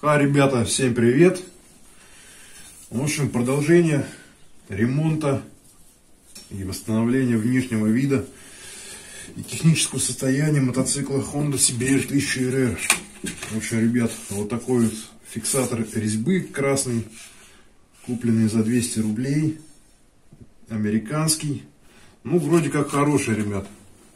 Ребята, всем привет! В общем, продолжение ремонта и восстановления внешнего вида и технического состояния мотоцикла Honda CBR 1000 RR. В общем, ребят, вот такой вот фиксатор резьбы красный, купленный за 200 рублей, американский. Ну, вроде как хороший, ребят.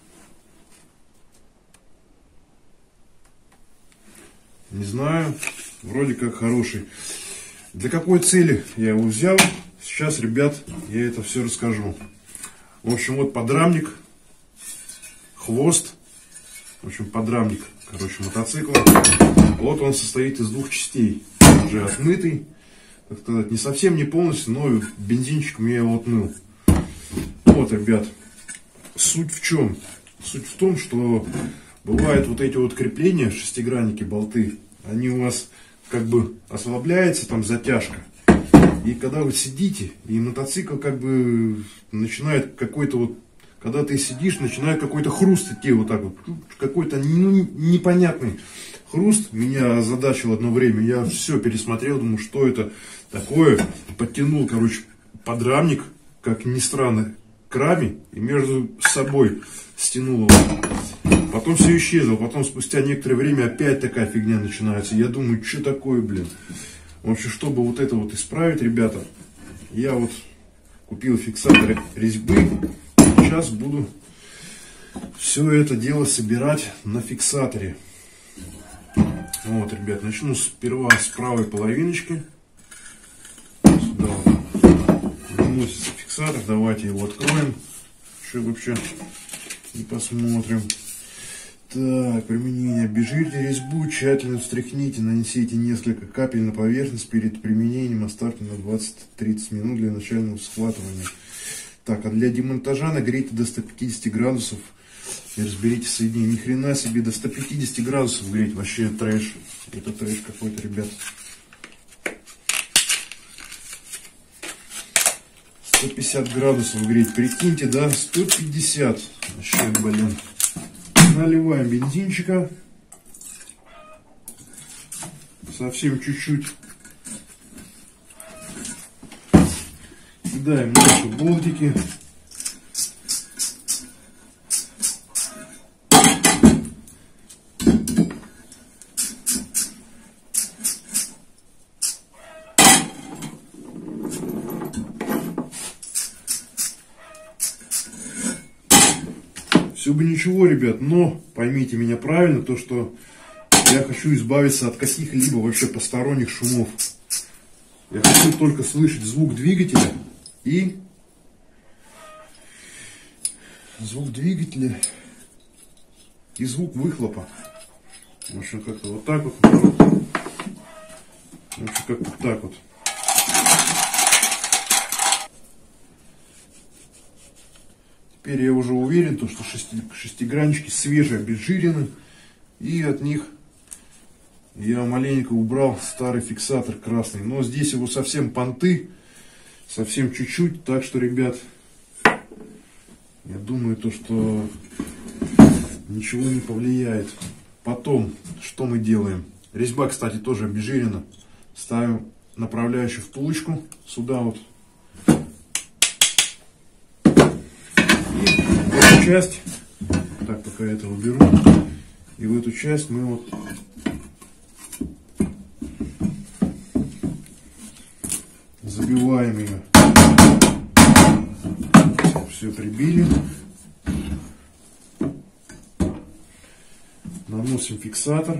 Не знаю, вроде как хороший. Для какой цели я его взял? Сейчас, ребят, я это все расскажу. В общем, вот подрамник, хвост, в общем, подрамник, мотоцикла. Вот он состоит из двух частей. Уже отмытый, так сказать, не совсем, не полностью, но бензинчиком я его отмыл. Вот, ребят, суть в чем? Суть в том, что бывают вот эти вот крепления, шестигранники, болты, они у вас как бы ослабляется, там затяжка. И когда вы сидите, и мотоцикл как бы начинает какой-то вот, когда ты сидишь, начинает какой-то хруст идти вот так вот. Какой-то непонятный хруст меня озадачил одно время. Я все пересмотрел, думаю, что это такое. Подтянул, подрамник, как ни странно, к раме и между собой стянул его. Потом все исчезло. Потом спустя некоторое время опять такая фигня начинается. Я думаю, что такое, блин. В общем, чтобы вот это вот исправить, ребята, я вот купил фиксатор резьбы. Сейчас буду все это дело собирать на фиксаторе. Вот, ребят, начну сперва с правой половиночки. Сюда выносится фиксатор. Давайте его откроем. Что вообще и посмотрим. Так, применение. Обезжирьте резьбу, тщательно встряхните, нанесите несколько капель на поверхность перед применением, оставьте на 20-30 минут для начального схватывания. Так, а для демонтажа нагрейте до 150 градусов и разберите соединение. Ни хрена себе, до 150 градусов греть, вообще трэш. Это трэш какой-то, ребят. 150 градусов греть, прикиньте, да, 150. Вообще, блин. Наливаем бензинчика. Совсем чуть-чуть. Кидаем наши болтики. Все бы ничего, ребят, но поймите меня правильно, то что я хочу избавиться от каких-либо вообще посторонних шумов. Я хочу только слышать звук двигателя и звук выхлопа. В общем, как-то вот так вот. В общем, как-то так вот. Теперь я уже уверен, что шестиграннички свежие, обезжирены. И от них я маленько убрал старый фиксатор красный. Но здесь его совсем понты, совсем чуть-чуть. Так что, ребят, я думаю, что ничего не повлияет. Потом, что мы делаем? Резьба, кстати, тоже обезжирена. Ставим направляющую втулочку сюда вот. Часть, так, пока я это уберу, и в эту часть мы вот забиваем ее. Все прибили, наносим фиксатор.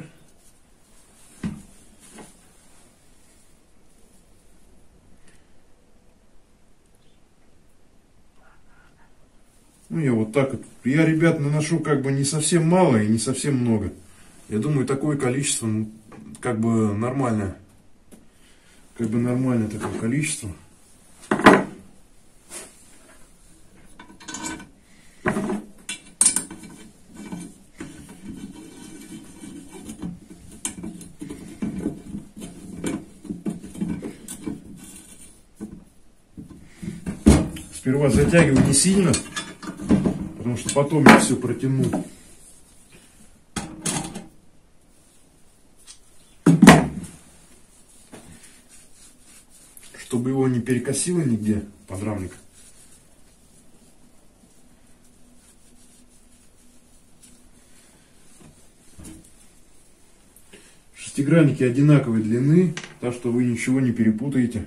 Ну, я вот так вот. Я, ребят, наношу как бы не совсем мало и не совсем много. Я думаю, такое количество, ну, как бы нормальное. Как бы нормальное такое количество. Сперва затягиваю не сильно, потому что потом я все протяну. чтобы его не перекосило нигде подрамник. Шестигранники одинаковой длины, так что вы ничего не перепутаете.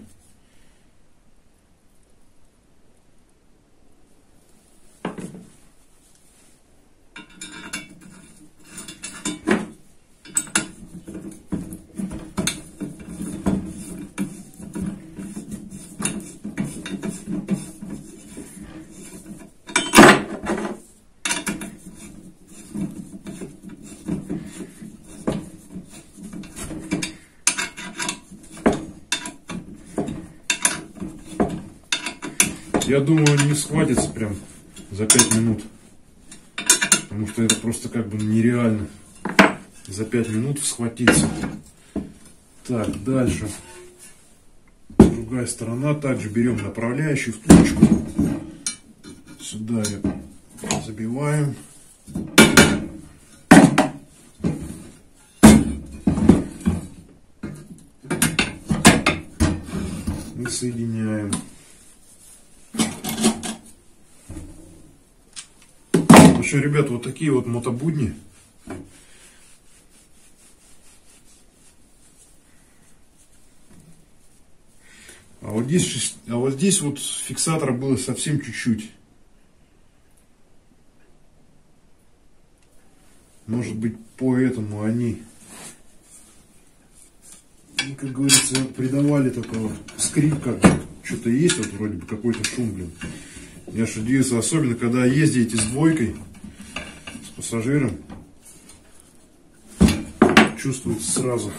Я думаю, не схватится прям за 5 минут. Потому что это просто как бы нереально за 5 минут схватиться. Так, дальше. Другая сторона. Также берем направляющий в точку. Сюда ее забиваем. И соединяем. В общем, ребят, вот такие вот мотобудни. А вот здесь вот фиксатора было совсем чуть-чуть. Может быть, поэтому они, как говорится, придавали такого скрип, как что-то есть, вот вроде бы какой-то шум, блин. Я ж удивился, особенно когда ездите с двойкой, с пассажиром, чувствуется сразу.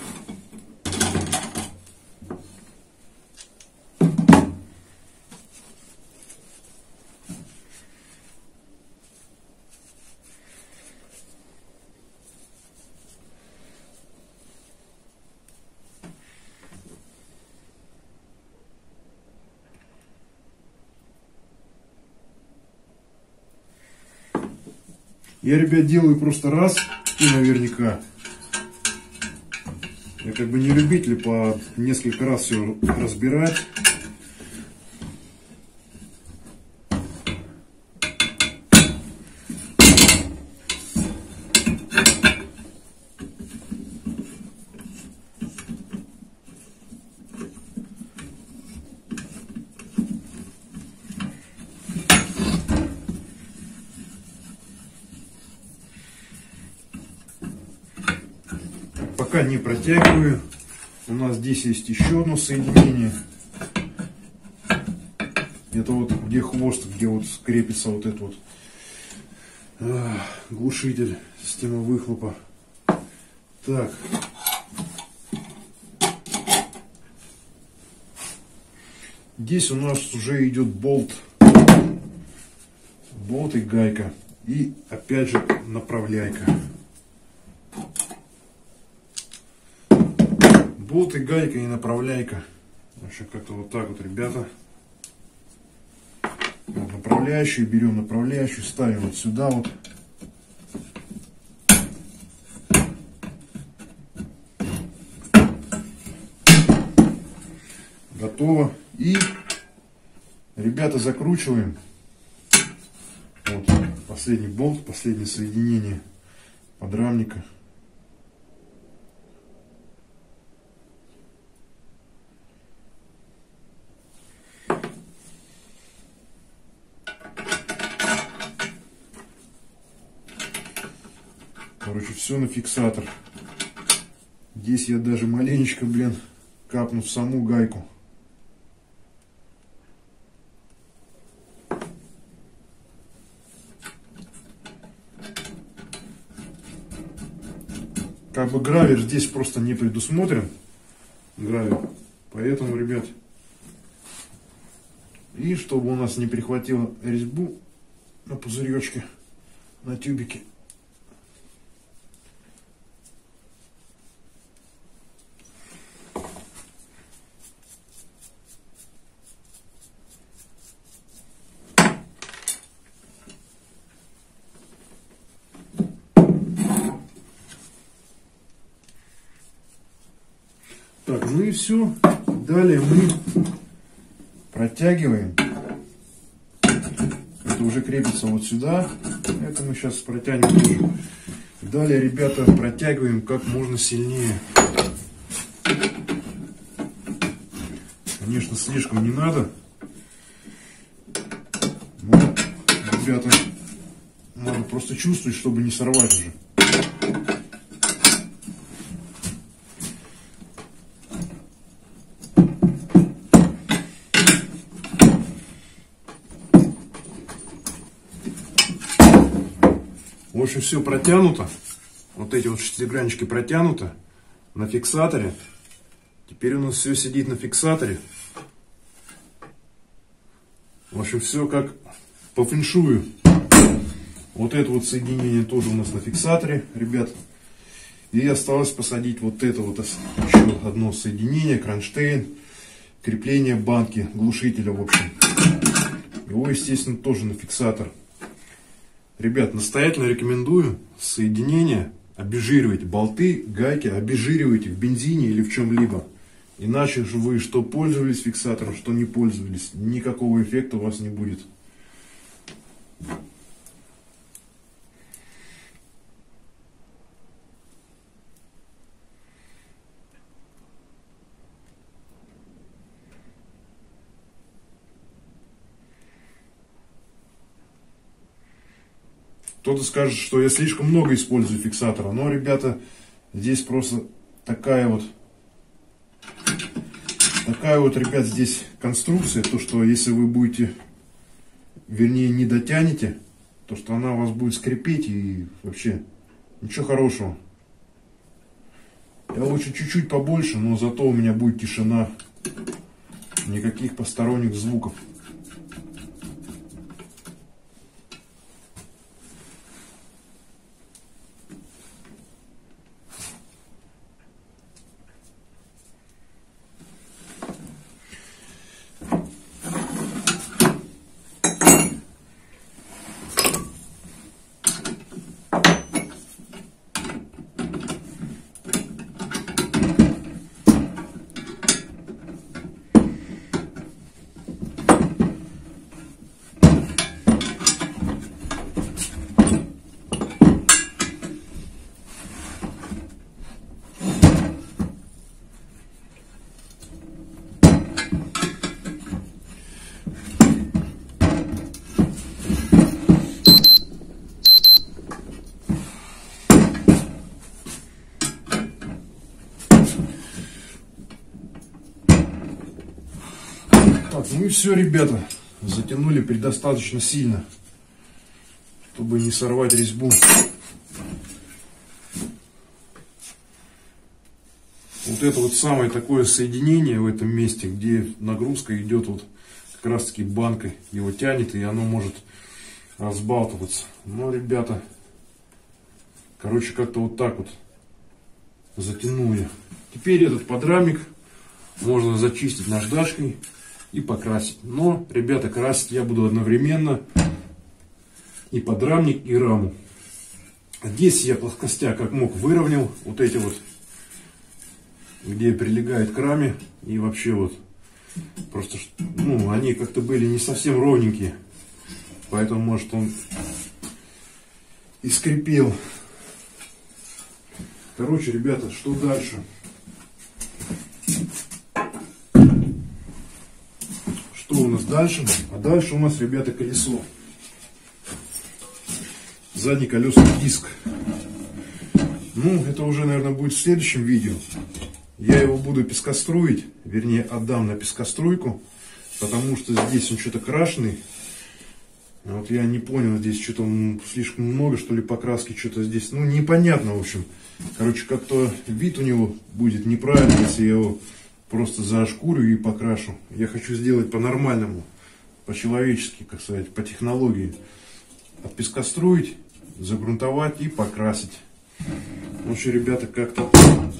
Я, ребят, делаю просто раз и наверняка. Я как бы не любитель по несколько раз все разбирать. Пока не протягиваю. У нас здесь есть еще одно соединение. Это вот где хвост, где вот крепится вот этот вот глушитель системы выхлопа. Так. Здесь у нас уже идет болт. Болт и гайка. И опять же направляйка. Болт и гайка и направляйка. В общем, как-то вот так вот, ребята. Вот направляющую, берем направляющую, ставим вот сюда вот. Готово. И, ребята, закручиваем. Вот последний болт, последнее соединение подрамника. Короче, все на фиксатор. Здесь я даже маленечко, блин, капну в саму гайку. Как бы гравер здесь просто не предусмотрен. Гравер. Поэтому, ребят, и чтобы у нас не прихватило резьбу на пузыречке, на тюбике. Так, ну и все. Далее мы протягиваем. Это уже крепится вот сюда. Это мы сейчас протянем тоже. Далее, ребята, протягиваем как можно сильнее. Конечно, слишком не надо. Но, ребята, надо просто чувствовать, чтобы не сорвать уже. В общем, все протянуто. Вот эти вот шестиграннички протянуты на фиксаторе. Теперь у нас все сидит на фиксаторе. В общем, все как по фэншую. Вот это вот соединение тоже у нас на фиксаторе, ребят. И осталось посадить вот это вот еще одно соединение, кронштейн, крепление банки, глушителя, в общем. Его, естественно, тоже на фиксатор. Ребят, настоятельно рекомендую соединение обезжиривать. Болты, гайки обезжиривайте в бензине или в чем-либо. Иначе же вы что пользовались фиксатором, что не пользовались, никакого эффекта у вас не будет. Кто-то скажет, что я слишком много использую фиксатора. Но, ребята, здесь просто такая вот, ребят, здесь конструкция. То, что если вы будете, вернее, не дотянете, то, что она у вас будет скрипеть и вообще ничего хорошего. Я лучше чуть-чуть побольше, но зато у меня будет тишина. Никаких посторонних звуков. Так, ну и все, ребята, затянули предостаточно сильно, чтобы не сорвать резьбу. Вот это вот самое такое соединение в этом месте, где нагрузка идет вот как раз таки банкой, его тянет и оно может разбалтываться. Но, ребята, короче, как-то вот так вот затянули. Теперь этот подрамник можно зачистить наждачкой и покрасить. Но, ребята, красить я буду одновременно и подрамник, и раму. Здесь я плоскостя как мог выровнял вот эти вот, где прилегает к раме, и вообще вот просто, ну, они как-то были не совсем ровненькие, поэтому может он и скрипел. Короче, ребята, что дальше? Что у нас дальше? А дальше у нас, ребята, колесо. Задний колесный диск. Ну, это уже, наверное, будет в следующем видео. Я его буду пескоструить, вернее, отдам на пескоструйку, потому что здесь он что-то крашеный. Вот я не понял, здесь что-то слишком много, что ли, покраски, что-то здесь, ну, непонятно, в общем. Короче, как-то вид у него будет неправильный, если я его просто заошкурю и покрашу. Я хочу сделать по-нормальному, по-человечески, как сказать, по технологии. Отпескоструить, загрунтовать и покрасить. В общем, ребята, как-то...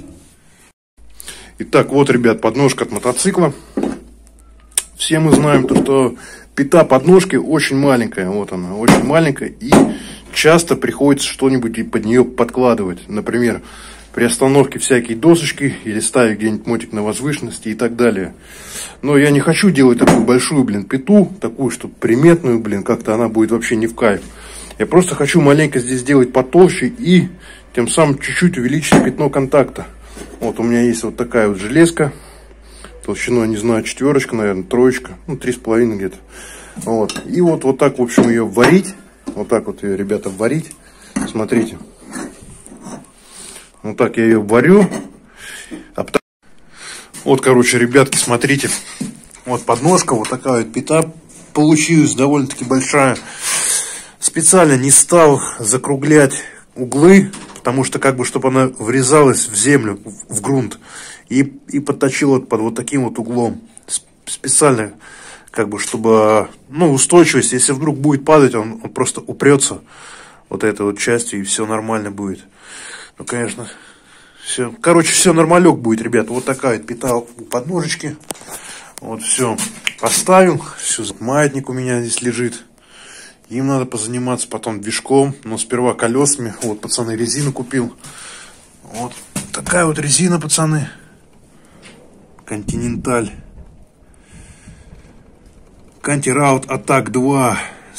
Итак, вот, ребят, подножка от мотоцикла. Все мы знаем, то, что пята подножки очень маленькая. Вот она, очень маленькая. И часто приходится что-нибудь под нее подкладывать. Например, при остановке всякие досочки или ставить где-нибудь мотик на возвышенности и так далее. Но я не хочу делать такую большую, блин, пету, такую, чтобы приметную, блин, как-то она будет вообще не в кайф. Я просто хочу маленько здесь сделать потолще и тем самым чуть-чуть увеличить пятно контакта. Вот у меня есть вот такая вот железка. Толщиной, не знаю, 4, наверное, 3, ну 3,5 где-то. Вот. И вот так, в общем, ее варить. Вот так вот ее, ребята, варить. Смотрите. Вот так я ее варю. Вот, короче, ребятки, смотрите. Вот подножка, вот такая вот пята получилась, довольно-таки большая. Специально не стал закруглять углы, потому что, как бы, чтобы она врезалась в землю, в грунт. И подточил вот под вот таким вот углом. Специально, как бы, чтобы, ну, устойчивость, если вдруг будет падать, он просто упрется вот этой вот частью, и все нормально будет. Ну, конечно, все, короче, все нормалек будет, ребята. Вот такая вот пята у подножечки. Вот, все, поставил. Все, маятник у меня здесь лежит. Им надо позаниматься потом движком, но сперва колесами. Вот, пацаны, резину купил. Вот такая вот резина, пацаны. Континенталь. Кантираут Атак 2.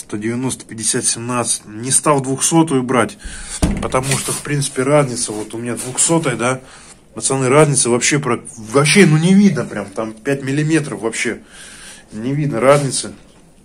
190-50-17. Не стал 200-ю брать, потому что, в принципе, разница. Вот у меня 200-я, да. Пацаны, разница вообще, ну не видно прям. Там 5 миллиметров вообще. Не видно разницы.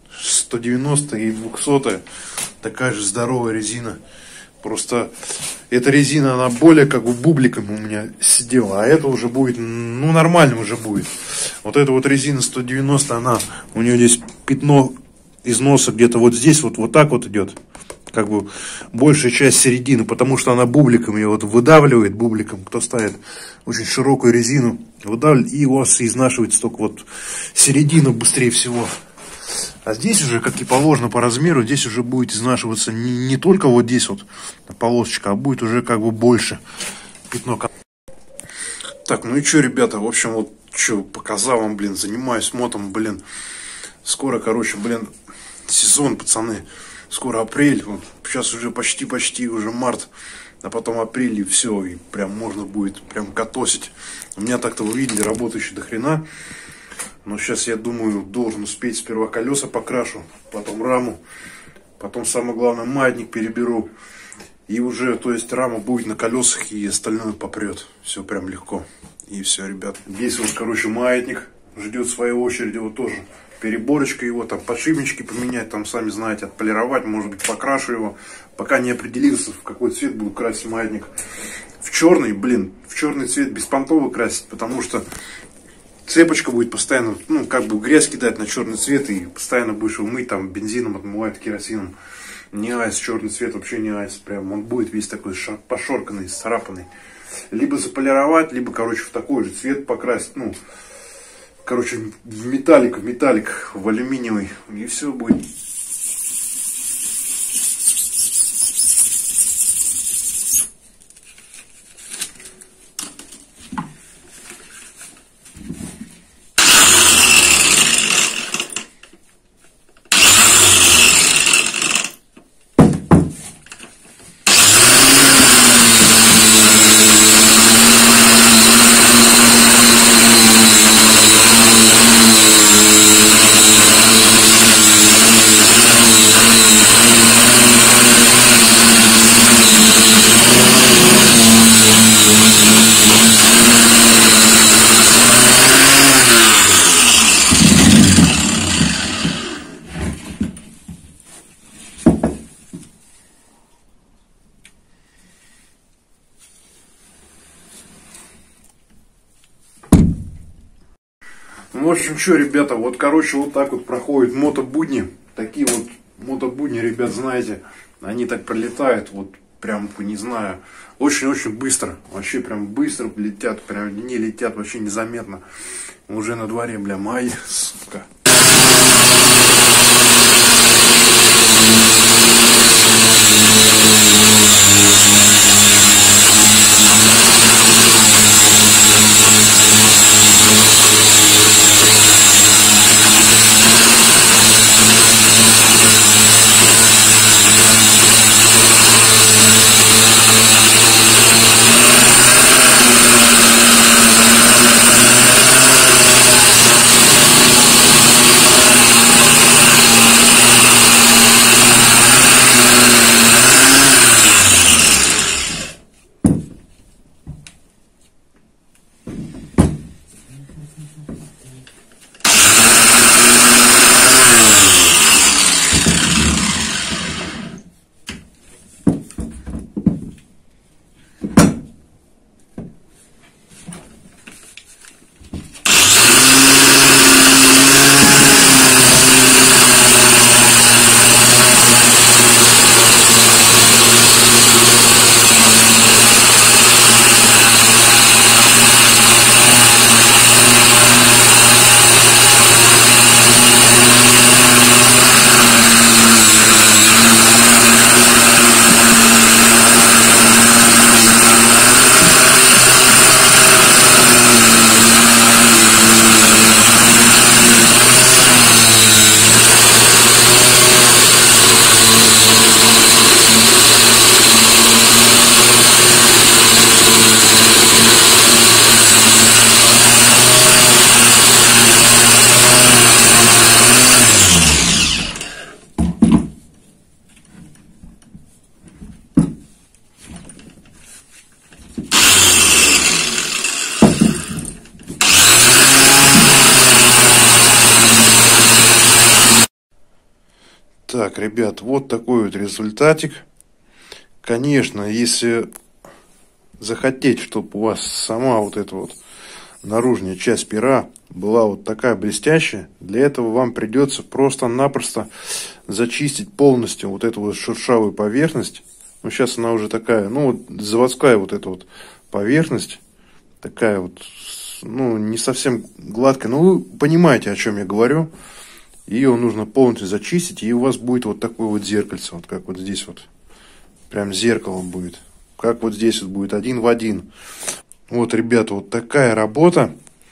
190 и 200. Такая же здоровая резина. Просто эта резина, она более как бы бубликом у меня сидела. А это уже будет, ну, нормально уже будет. Вот эта вот резина 190, она, у нее здесь пятно износа где-то вот здесь, вот так вот идет. Как бы большая часть середины, потому что она бубликом ее вот выдавливает, бубликом, кто ставит очень широкую резину, выдавливает, и у вас изнашивается только вот середину быстрее всего. А здесь уже, как и положено по размеру, здесь уже будет изнашиваться не только вот здесь вот полосочка, а будет уже как бы больше пятно. Так, ну и что, ребята, в общем, вот что, показал вам, блин, занимаюсь мотом, блин. Скоро, короче, блин, сезон, пацаны. Скоро апрель, вот, сейчас уже почти уже март, а потом апрель, и все, и прям можно будет прям катосить. У меня так-то, вы видели, работы еще до хрена. Но сейчас, я думаю, должен успеть. Сперва колеса покрашу, потом раму, потом, самое главное, маятник переберу. И уже, то есть, рама будет на колесах, и остальное попрет. Все прям легко. И все, ребят. Здесь вот, короче, маятник ждет своей очереди, вот тоже. Переборочка его, там, подшипнички поменять, там, сами знаете, отполировать, может быть, покрашу его. Пока не определился, в какой цвет буду красить маятник. В черный, блин, в черный цвет беспонтово красить, потому что цепочка будет постоянно, ну, как бы грязь кидать на черный цвет, и постоянно будешь его мыть, там, бензином отмывать, керосином. Не айс, черный цвет вообще не айс, прям он будет весь такой пошорканный, царапанный. Либо заполировать, либо, короче, в такой же цвет покрасить, ну, короче, в металлик, в алюминиевый, и все будет. В общем, что, ребята, вот, короче, вот так вот проходят мотобудни. Такие вот мотобудни, ребят, знаете, они так пролетают, вот, прям, не знаю, очень-очень быстро. Вообще, прям быстро летят, прям не летят, вообще незаметно. Уже на дворе, бля, май, сука. Так, ребят, вот такой вот результатик. Конечно, если захотеть, чтобы у вас сама вот эта вот наружная часть пера была вот такая блестящая, для этого вам придется просто-напросто зачистить полностью вот эту вот шершавую поверхность. Ну, сейчас она уже такая, ну, вот заводская вот эта вот поверхность, такая вот, ну, не совсем гладкая. Но вы понимаете, о чем я говорю. Ее нужно полностью зачистить, и у вас будет вот такое вот зеркальце, вот как вот здесь вот. Прям зеркалом будет. Как вот здесь вот будет, один в один. Вот, ребята, вот такая работа.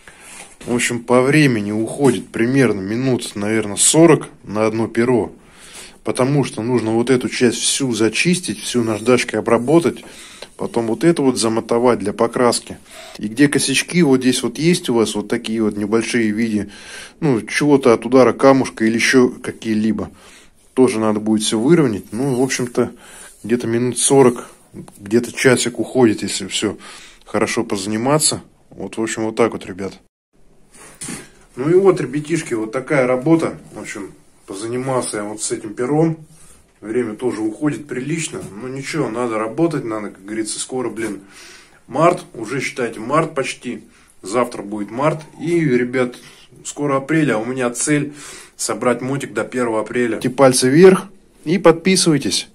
В общем, по времени уходит примерно минут, наверное, 40 на одно перо. Потому что нужно вот эту часть всю зачистить, всю наждачкой обработать. Потом вот это вот замотовать для покраски. И где косячки, вот здесь вот есть у вас вот такие вот небольшие в виде, ну, чего-то от удара камушка или еще какие-либо. Тоже надо будет все выровнять. Ну, в общем-то, где-то минут 40, где-то часик уходит, если все хорошо позаниматься. Вот, в общем, вот так вот, ребят. Ну и вот, ребятишки, вот такая работа. В общем, позанимался я вот с этим пером. Время тоже уходит прилично. Но ничего, надо работать, надо, как говорится, скоро, блин, март. Уже, считайте, март почти. Завтра будет март. И, ребят, скоро апрель, а у меня цель собрать мотик до 1 апреля. Пальцы вверх и подписывайтесь.